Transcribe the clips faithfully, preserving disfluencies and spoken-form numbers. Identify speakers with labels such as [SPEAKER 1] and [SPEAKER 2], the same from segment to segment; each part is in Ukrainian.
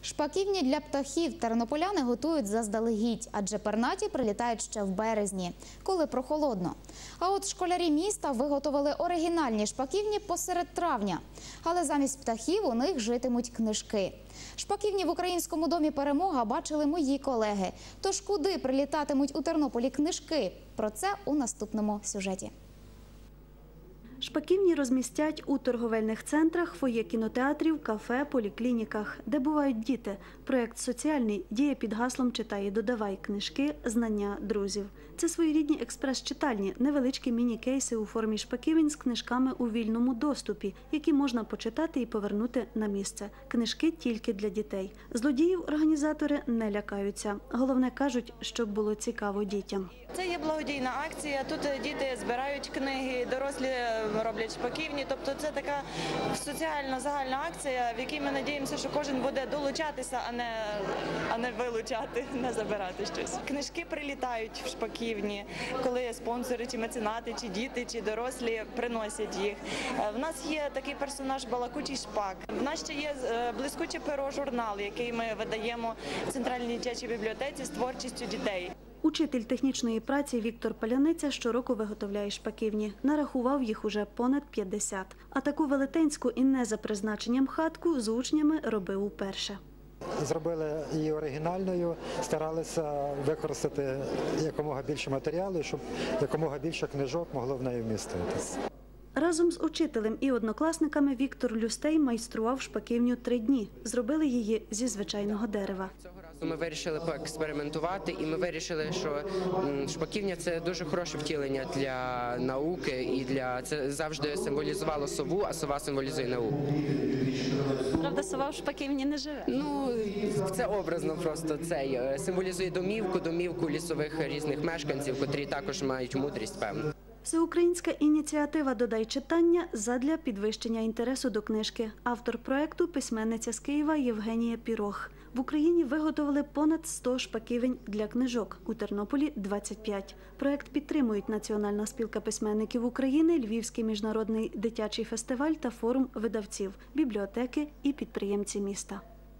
[SPEAKER 1] Шпаківні для птахів тернополяни готують заздалегідь, адже пернаті прилітають ще в березні, коли прохолодно. А от школярі міста виготовили оригінальні шпаківні посеред травня. Але замість птахів у них житимуть книжки. Шпаківні в Українському домі «Перемога» бачили мої колеги. Тож куди прилітатимуть у Тернополі книжки? Про це у наступному сюжеті.
[SPEAKER 2] Шпаківні розмістять у торговельних центрах, фоє кінотеатрів, кафе, поліклініках, де бувають діти. Проєкт соціальний діє під гаслом «Читай і додавай» – книжки, знання, друзів. Це своєрідні експрес-читальні, невеличкі міні-кейси у формі шпаківень з книжками у вільному доступі, які можна почитати і повернути на місце. Книжки тільки для дітей. Злодіїв організатори не лякаються. Головне, кажуть, щоб було цікаво дітям.
[SPEAKER 3] Це є благодійна акція, тут діти збирають книги, дорослі роблять шпаківні, тобто це така соціальна загальна акція, в якій ми надіємося, що кожен буде долучатися, а не, а не вилучати, не забирати щось. Книжки прилітають в шпаківні, коли спонсори, чи меценати, чи діти, чи дорослі приносять їх. В нас є такий персонаж «Балакучий шпак». В нас ще є «Блискуче перо» журнал, який ми видаємо в Центральній дитячій бібліотеці з творчістю дітей.
[SPEAKER 2] Учитель технічної праці Віктор Паляниця щороку виготовляє шпаківні. Нарахував їх уже понад п'ятдесят. А таку велетенську і не за призначенням хатку з учнями робив уперше.
[SPEAKER 4] Зробили її оригінальною, старалися використати якомога більше матеріалу, щоб якомога більше книжок могло в неї вміститися.
[SPEAKER 2] Разом з учителем і однокласниками Віктор Люстей майстрував шпаківню три дні. Зробили її зі звичайного дерева.
[SPEAKER 5] Цього разу ми вирішили поекспериментувати, і ми вирішили, що шпаківня – це дуже хороше втілення для науки, і для це завжди символізувало сову, а сова символізує науку.
[SPEAKER 2] Правда, сова в шпаківні не живе?
[SPEAKER 5] Ну, це образно просто. Це символізує домівку, домівку лісових різних мешканців, котрі також мають мудрість, певно.
[SPEAKER 2] Всеукраїнська ініціатива «Додай читання» задля підвищення інтересу до книжки. Автор проєкту – письменниця з Києва Євгенія Пірох. В Україні виготовили понад сто шпаківень для книжок, у Тернополі – двадцять п'ять. Проєкт підтримують Національна спілка письменників України, Львівський міжнародний дитячий фестиваль та форум видавців, бібліотеки і підприємці міста.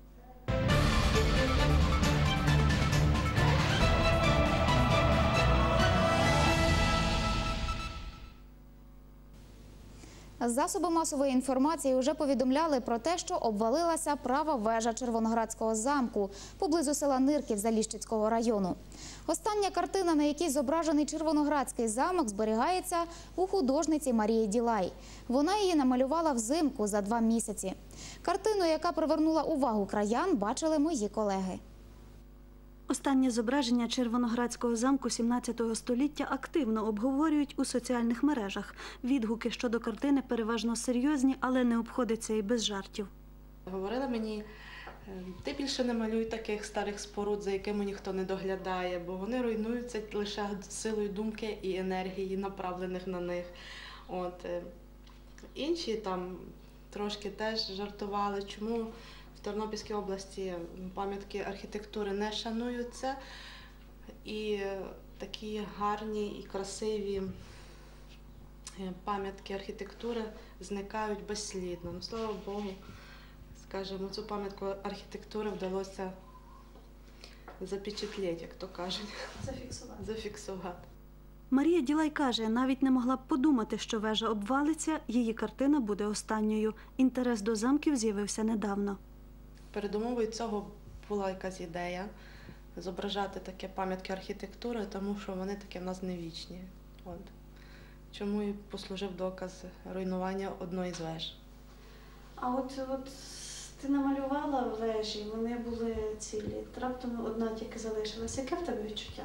[SPEAKER 1] Засоби масової інформації вже повідомляли про те, що обвалилася права вежа Червоноградського замку поблизу села Нирків Заліщицького району. Остання картина, на якій зображений Червоноградський замок, зберігається у художниці Марії Ділай. Вона її намалювала взимку за два місяці. Картину, яка привернула увагу краян, бачили мої колеги.
[SPEAKER 2] Останнє зображення Червоноградського замку сімнадцятого століття активно обговорюють у соціальних мережах. Відгуки щодо картини переважно серйозні, але не обходиться і без жартів.
[SPEAKER 6] Говорили мені, ти більше не малюй таких старих споруд, за якими ніхто не доглядає, бо вони руйнуються лише силою думки і енергії, направлених на них. От. Інші там трошки теж жартували, чому в Тернопільській області пам'ятки архітектури не шануються, і такі гарні і красиві пам'ятки архітектури зникають безслідно. Ну, слава Богу, скажімо, цю пам'ятку архітектури вдалося запечатліти, як то кажуть.
[SPEAKER 2] Зафіксувати.
[SPEAKER 6] Зафіксувати.
[SPEAKER 2] Марія Ділай каже, навіть не могла б подумати, що вежа обвалиться, її картина буде останньою. Інтерес до замків з'явився недавно.
[SPEAKER 6] Передумовою цього була якась ідея зображати такі пам'ятки архітектури, тому що вони такі в нас не вічні. От. Чому і послужив доказ руйнування одної з веж.
[SPEAKER 2] А от, от ти намалювала вежі, вони були цілі, раптом одна тільки залишилася. Яке в тебе відчуття?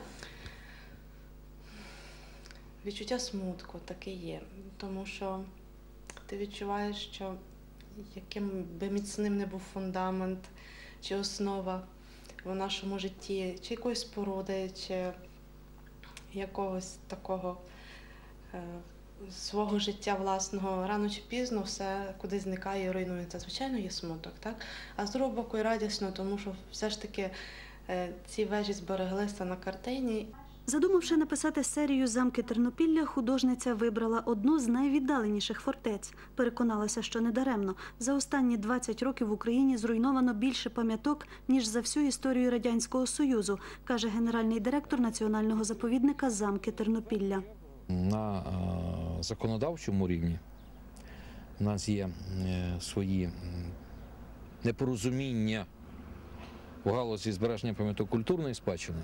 [SPEAKER 6] Відчуття смутку таке є, тому що ти відчуваєш, що яким би міцним не був фундамент чи основа в нашому житті, чи якоїсь споруди, чи якогось такого е, свого життя власного, рано чи пізно все кудись зникає і руйнується. Звичайно, є смуток, так? А з другого боку і радісно, тому що все ж таки е, ці вежі збереглися на картині.
[SPEAKER 2] Задумавши написати серію «Замки Тернопілля», художниця вибрала одну з найвіддаленіших фортець. Переконалася, що недаремно. За останні двадцять років в Україні зруйновано більше пам'яток, ніж за всю історію Радянського Союзу, каже генеральний директор національного заповідника «Замки Тернопілля».
[SPEAKER 7] На законодавчому рівні у нас є свої непорозуміння у галузі збереження пам'яток культурної спадщини.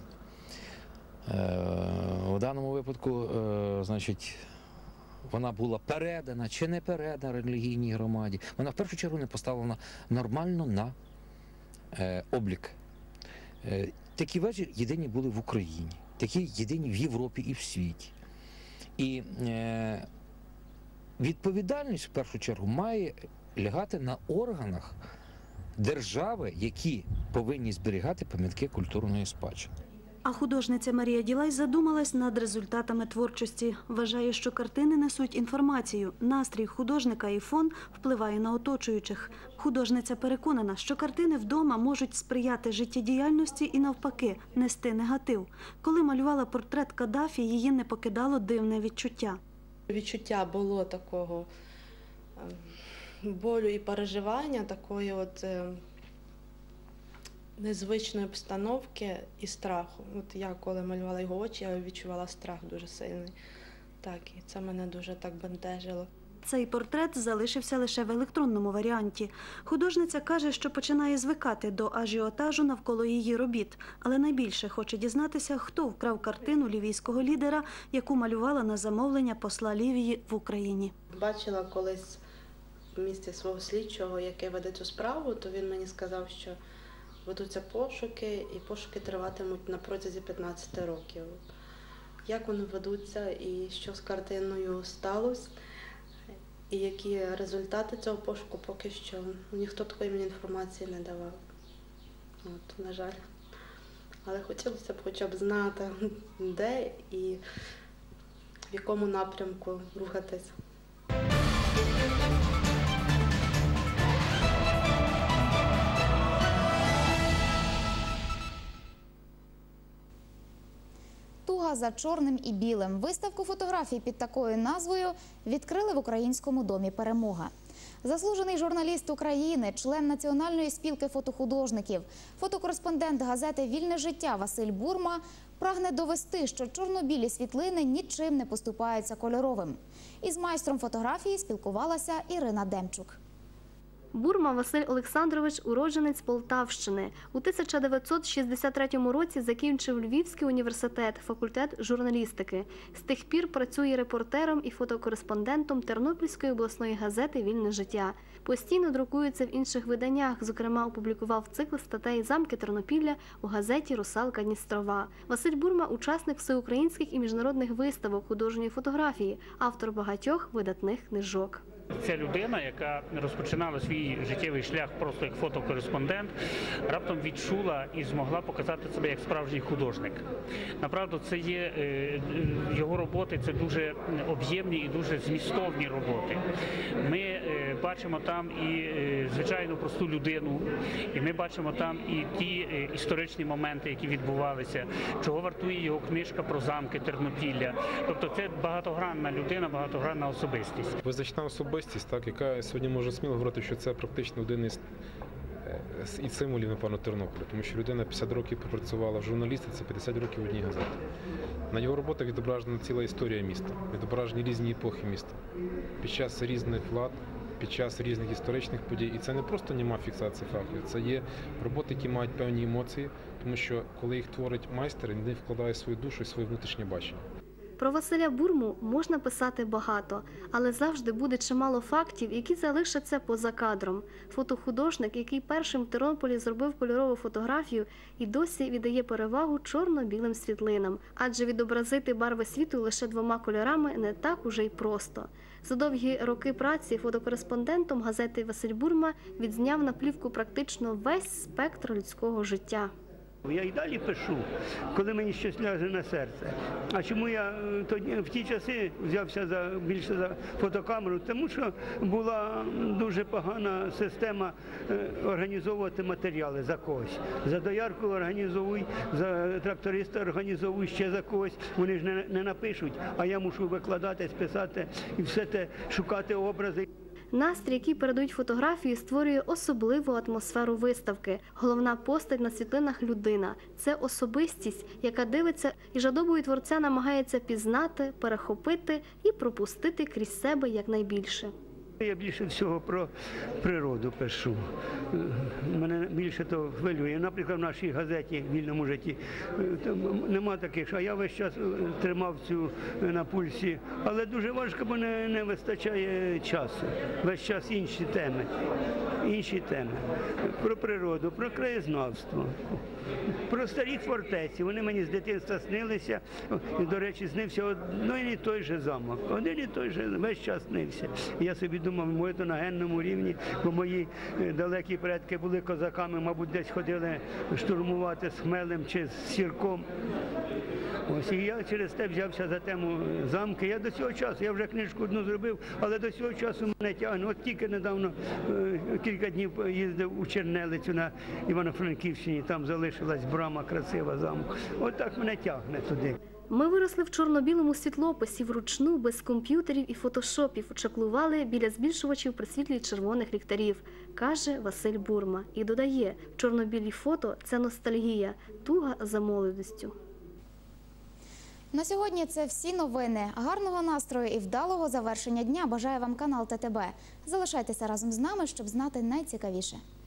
[SPEAKER 7] В даному випадку, значить, вона була передана чи не передана релігійній громаді. Вона в першу чергу не поставлена нормально на облік. Такі вежі єдині були в Україні, такі єдині в Європі і в світі. І відповідальність, в першу чергу, має лягати на органах держави, які повинні зберігати пам'ятки культурної спадщини.
[SPEAKER 2] А художниця Марія Ділай задумалась над результатами творчості. Вважає, що картини несуть інформацію, настрій художника і фон впливає на оточуючих. Художниця переконана, що картини вдома можуть сприяти життєдіяльності і навпаки нести негатив. Коли малювала портрет Каддафі, її не покидало дивне відчуття.
[SPEAKER 6] Відчуття було такого болю і переживання, такої от незвичної обстановки і страху. От я, коли малювала його очі, я відчувала страх дуже сильний. Так, і це мене дуже так бентежило.
[SPEAKER 2] Цей портрет залишився лише в електронному варіанті. Художниця каже, що починає звикати до ажіотажу навколо її робіт, але найбільше хоче дізнатися, хто вкрав картину лівійського лідера, яку малювала на замовлення посла Лівії в Україні.
[SPEAKER 6] Бачила колись в місті свого слідчого, який веде цю справу, то він мені сказав, що ведуться пошуки, і пошуки триватимуть на протязі п'ятнадцяти років. Як вони ведуться і що з картиною сталося, і які результати цього пошуку, поки що ніхто такої мені інформації не давав. От, на жаль. Але хотілося б хоча б знати, де і в якому напрямку рухатись.
[SPEAKER 1] Туга за чорним і білим. Виставку фотографій під такою назвою відкрили в Українському домі «Перемога». Заслужений журналіст України, член Національної спілки фотохудожників, фотокореспондент газети «Вільне життя» Василь Бурма прагне довести, що чорно-білі світлини нічим не поступаються кольоровим. Із майстром фотографії спілкувалася Ірина Демчук.
[SPEAKER 2] Бурма Василь Олександрович – уродженець Полтавщини. У тисяча дев'ятсот шістдесят третьому році закінчив Львівський університет, факультет журналістики. З тих пір працює репортером і фотокореспондентом Тернопільської обласної газети «Вільне життя». Постійно друкується в інших виданнях, зокрема, опублікував цикл статей «Замки Тернопілля» у газеті «Русалка Дністрова». Василь Бурма – учасник всеукраїнських і міжнародних виставок художньої фотографії, автор багатьох видатних книжок.
[SPEAKER 8] Це людина, яка розпочинала свій життєвий шлях просто як фотокореспондент, раптом відчула і змогла показати себе як справжній художник. Направду, це є його роботи, це дуже об'ємні і дуже змістовні роботи. Ми бачимо там і звичайну просту людину, і ми бачимо там і ті історичні моменти, які відбувалися, чого вартує його книжка про замки Тернопілля. Тобто це багатогранна людина, багатогранна особистість.
[SPEAKER 9] Визначна особистість, так, яка сьогодні може сміло говорити, що це практично один із і символів, напевно, Тернополя, тому що людина п'ятдесят років попрацювала в журналістиці, п'ятдесят років в одній газеті. На його роботах відображена ціла історія міста, відображені різні епохи міста, під час різних влад, під час різних історичних подій. І це не просто нема фіксації фактів, це є роботи, які мають певні емоції, тому що коли їх творить майстер, він вкладає свою душу і своє внутрішнє бачення.
[SPEAKER 2] Про Василя Бурму можна писати багато, але завжди буде чимало фактів, які залишаться поза кадром. Фотохудожник, який першим в Тернополі зробив кольорову фотографію, і досі віддає перевагу чорно-білим світлинам. Адже відобразити барви світу лише двома кольорами не так уже й просто. За довгі роки праці фотокореспондентом газети Василь Бурма відзняв на плівку практично весь спектр людського життя.
[SPEAKER 10] Я і далі пишу, коли мені щось ляже на серце. А чому я тоді в ті часи взявся за більше за фотокамеру? Тому що була дуже погана система організовувати матеріали за когось. За доярку організовуй, за тракториста організовуй, ще за когось. Вони ж не, не напишуть, а я мушу викладати, списати і все те, шукати образи.
[SPEAKER 2] Настрій, який передають фотографії, створює особливу атмосферу виставки. Головна постать на світлинах – людина. Це особистість, яка дивиться і жадобою творця намагається пізнати, перехопити і пропустити крізь себе якнайбільше.
[SPEAKER 10] Я більше всього про природу пишу. Мене більше то хвилює. Наприклад, в нашій газеті «Вільному житті» нема таких, а я весь час тримав цю на пульсі. Але дуже важко, бо не, не вистачає часу. Весь час інші теми. Інші теми. Про природу, про краєзнавство, про старі фортеці. Вони мені з дитинства снилися. І, до речі, снився один і той же замок. Один і той же весь час снився. І я собі думав, може, то на генному рівні, бо мої далекі предки були козаками, мабуть, десь ходили штурмувати з Хмелем чи з Сірком. Ось, і я через те взявся за тему замки. Я до цього часу, я вже книжку одну зробив, але до цього часу мене тягне. От тільки недавно, кілька днів їздив у Чернелицю на Івано-Франківщині, там залишилась брама красива замку. От так мене тягне туди.
[SPEAKER 2] Ми виросли в чорно-білому світлописі, вручну, без комп'ютерів і фотошопів, чаклували біля збільшувачів при світлі червоних ліхтарів, каже Василь Бурма. І додає, чорно-білі фото – це ностальгія, туга за молодістю.
[SPEAKER 1] На сьогодні це всі новини. Гарного настрою і вдалого завершення дня бажає вам канал Т Т Б. Залишайтеся разом з нами, щоб знати найцікавіше.